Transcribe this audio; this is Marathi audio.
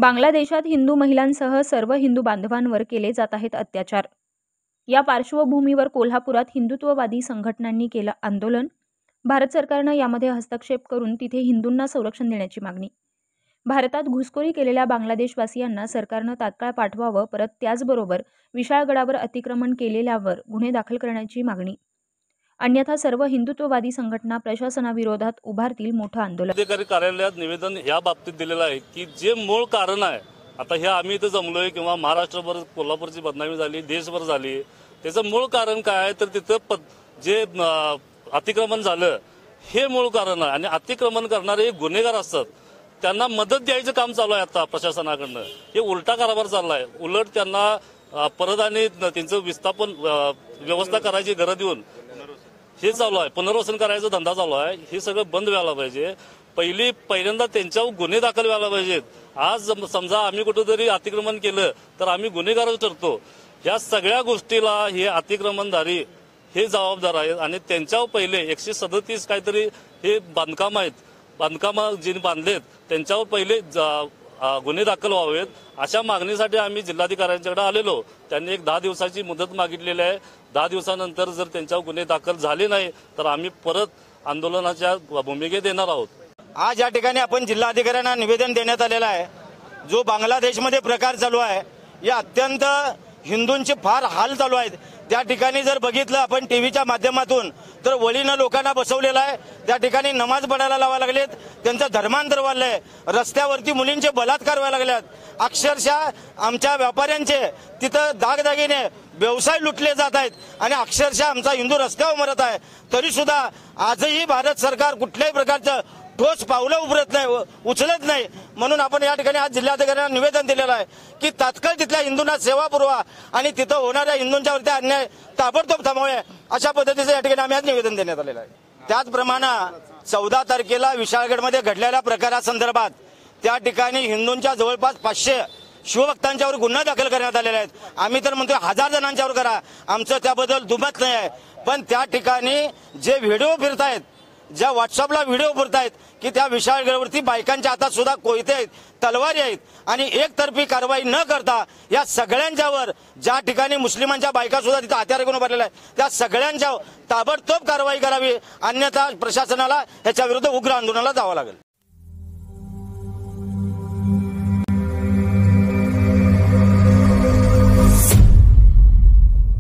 बांगलादेशात हिंदू महिलांसह सर्व हिंदू बांधवांवर केले जात आहेत अत्याचार। या पार्श्वभूमीवर कोल्हापुरात हिंदुत्ववादी संघटनांनी केलं आंदोलन। भारत सरकारनं यामध्ये हस्तक्षेप करून तिथे हिंदूंना संरक्षण देण्याची मागणी। भारतात घुसखोरी केलेल्या बांगलादेशवासियांना सरकारनं तात्काळ पाठवावं, परत त्याचबरोबर विशाळगडावर अतिक्रमण केलेल्यावर गुन्हे दाखल करण्याची मागणी। अन्यथा सर्व हिंदुत्ववादी संघटना प्रशासनाविरोधात उभारतील मोठं आंदोलन। अधिकारी कार्यालयात निवेदन या बाबतीत दिलेलं आहे की जे मूळ कारण आहे, आता हे आम्ही इथं जमलोय किंवा महाराष्ट्रभर कोल्हापूरची बदनामी झाली, देशभर झाली, त्याचं मूळ कारण काय आहे तर तिथं जे अतिक्रमण झालं हे मूळ कारण आहे। आणि अतिक्रमण करणारे गुन्हेगार असतात, त्यांना मदत द्यायचं काम चालू आहे आता प्रशासनाकडनं। हे उलटा कारभार चाललाय। उलट त्यांना परत आणि त्यांचं विस्थापन व्यवस्था करायची गरज देऊन हे चालू आहे, पुनर्वसन करायचा धंदा चालू आहे। हे सगळं बंद व्हायला पाहिजे। पहिल्यांदा त्यांच्यावर गुन्हे दाखल व्हायला पाहिजेत। आज समजा आम्ही कुठेतरी अतिक्रमण केलं तर आम्ही गुन्हेगारच ठरतो। या सगळ्या गोष्टीला हे अतिक्रमणधारी हे जबाबदार आहेत आणि त्यांच्यावर पहिले 137 काहीतरी हे बांधकाम आहेत, बांधकाम जे बांधलेत त्यांच्यावर पहिले गुन्हे दाखल व्हावेत, अशा मागणीसाठी आम्ही जिल्हाधिकाऱ्यांच्याकडे आलेलो। त्यांनी एक 10 दिवसाची मुदत मागितलेली आहे। 10 दिवसानंतर जर त्यांच्यावर गुन्हे दाखल झाले नाही तर आम्ही परत आंदोलनाच्या भूमिकेत येणार आहोत। आज या ठिकाणी आपण जिल्हाधिकाऱ्यांना निवेदन देण्यात आलेलं आहे। जो बांगलादेशमध्ये प्रकार चालू आहे, या अत्यंत हिंदूंचे फार हाल चालू आहेत। त्या ठिकाणी जर बघितलं आपण टीव्हीच्या माध्यमातून तर वळीनं लोकांना बसवलेलं आहे। त्या ठिकाणी नमाज पडायला लावा लागलेत, त्यांचं धर्मांतर वाढलंय, रस्त्यावरती मुलींचे बलात्कार व्हायला लागलेत। अक्षरशः आमच्या व्यापाऱ्यांचे तिथं दागदागिने व्यवसाय लुटले जात आहेत आणि अक्षरशः आमचा हिंदू रस्त्यावर मरत आहे। तरी सुद्धा आजही भारत सरकार कुठल्याही प्रकारचं ठोस पावलं उचलत नाही। म्हणून आपण या ठिकाणी आज जिल्हाधिकाऱ्यांना निवेदन दिलेलं आहे की तात्काळ तिथल्या हिंदूंना सेवा पुरवा आणि तिथं होणाऱ्या हिंदूंच्यावरती अन्याय ताबडतोब थांबवावे, अशा पद्धतीचं या ठिकाणी आम्ही आज निवेदन देण्यात आलेलं आहे। त्याचप्रमाणे 14 तारखेला विशाळगडमध्ये घडलेल्या प्रकारासंदर्भात त्या ठिकाणी हिंदूंच्या जवळपास 500 शिवभक्तांच्यावर गुन्हा दाखल करण्यात आलेले आहेत। आम्ही तर म्हणतो 1000 जणांच्यावर करा, आमचं त्याबद्दल दुमत नाही आहे। पण त्या ठिकाणी जे व्हिडिओ फिरतायत, ज्या व्हॉट्सअपला व्हिडिओ फिरतायत की त्या विशाळगडावरती बायकांच्या हातात सुद्धा कोयते आहेत, तलवारी आहेत आणि एकतर्फी कारवाई न करता या सगळ्यांच्यावर, ज्या ठिकाणी मुस्लिमांच्या बायका सुद्धा तिथे हत्यार घेऊन उभारलेल्या आहेत, त्या सगळ्यांच्या ताबडतोब कारवाई करावी, अन्यथा प्रशासनाला याच्या विरुद्ध उग्र आंदोलनाला जावं लागेल।